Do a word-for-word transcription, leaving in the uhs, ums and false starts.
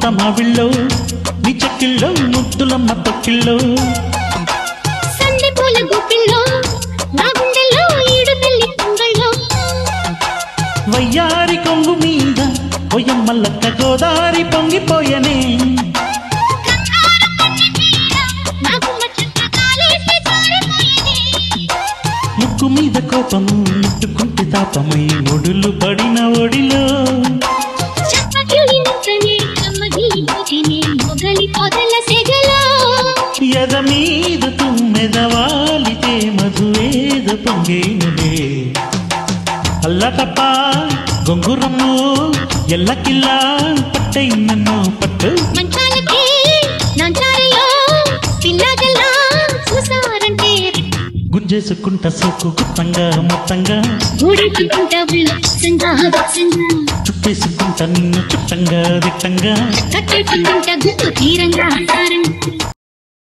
ముద్ద మావిళ్ళో నీ చెక్కిళ్ళో ముద్దులమ్మ తొక్కిళ్ళో సండే పూల గుప్పిళ్ళో నా గుండెల్లో ఈడు తల్లి పొంగళ్ళో వయ్యారి కొంగు మీద ఒయ్యమ్మల్లక్క గోదారి పొంగిపోయనే ముక్కు మీద కోపము ముట్టుకుంటే తాపమై ఒడులు పడిన ఒడిలో ఎద మీద తుమ్మెదవాలితే మధువేద పొంగేనులే అల్లటప్ప గొంగురమ్ము ఎల్లకిల్లా పట్టై నన్ను పట్టు గుంజేసుకుంటా సోకు గుత్తంగా మొత్తంగా చుట్టేసుకుంటా నిన్ను చుట్టంగా దిట్టంగా తీరంగా